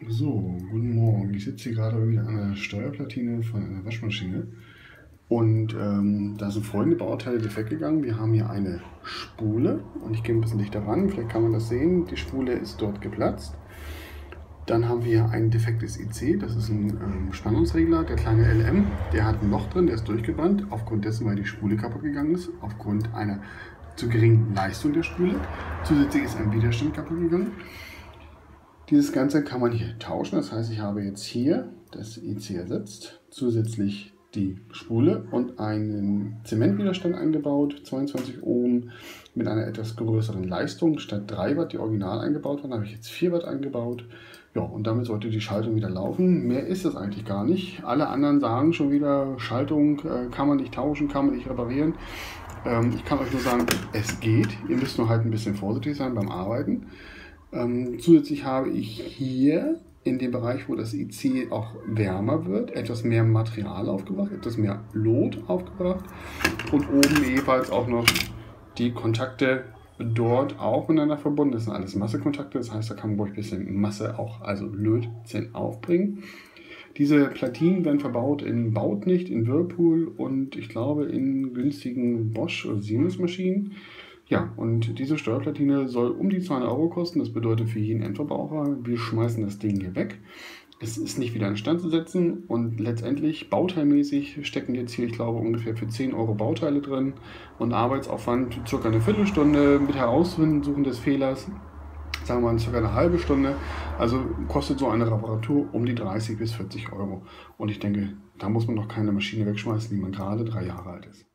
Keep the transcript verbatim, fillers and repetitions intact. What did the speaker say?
So, guten Morgen. Ich sitze hier gerade wieder an der Steuerplatine von einer Waschmaschine und ähm, da sind folgende Bauteile defekt gegangen. Wir haben hier eine Spule und ich gehe ein bisschen dichter ran, vielleicht kann man das sehen. Die Spule ist dort geplatzt. Dann haben wir ein defektes I C, das ist ein ähm, Spannungsregler, der kleine L M, der hat ein Loch drin, der ist durchgebrannt, aufgrund dessen, weil die Spule kaputt gegangen ist, aufgrund einer zu geringen Leistung der Spule. Zusätzlich ist ein Widerstand kaputt gegangen. Dieses Ganze kann man hier tauschen, das heißt, ich habe jetzt hier das I C ersetzt, zusätzlich die Spule und einen Zementwiderstand eingebaut, zweiundzwanzig Ohm mit einer etwas größeren Leistung. Statt drei Watt, die original eingebaut waren, habe ich jetzt vier Watt eingebaut. Ja, und damit sollte die Schaltung wieder laufen. Mehr ist es eigentlich gar nicht. Alle anderen sagen schon wieder, Schaltung äh, kann man nicht tauschen, kann man nicht reparieren. Ähm, ich kann euch nur sagen, es geht. Ihr müsst nur halt ein bisschen vorsichtig sein beim Arbeiten. Ähm, zusätzlich habe ich hier in dem Bereich, wo das I C auch wärmer wird, etwas mehr Material aufgebracht, etwas mehr Lot aufgebracht und oben ebenfalls auch noch die Kontakte dort auch miteinander verbunden. Das sind alles Massekontakte, das heißt, da kann man ruhig ein bisschen Masse auch, also Lötzinn aufbringen. Diese Platinen werden verbaut in Bautnicht, in Whirlpool und ich glaube in günstigen Bosch oder Siemens Maschinen. Ja, und diese Steuerplatine soll um die zweihundert Euro kosten. Das bedeutet für jeden Endverbraucher, wir schmeißen das Ding hier weg. Es ist nicht wieder instand zu setzen und letztendlich bauteilmäßig stecken jetzt hier, ich glaube, ungefähr für zehn Euro Bauteile drin und Arbeitsaufwand circa eine Viertelstunde mit Heraussuchen des Fehlers, sagen wir mal circa eine halbe Stunde. Also kostet so eine Reparatur um die dreißig bis vierzig Euro. Und ich denke, da muss man noch keine Maschine wegschmeißen, die man gerade drei Jahre alt ist.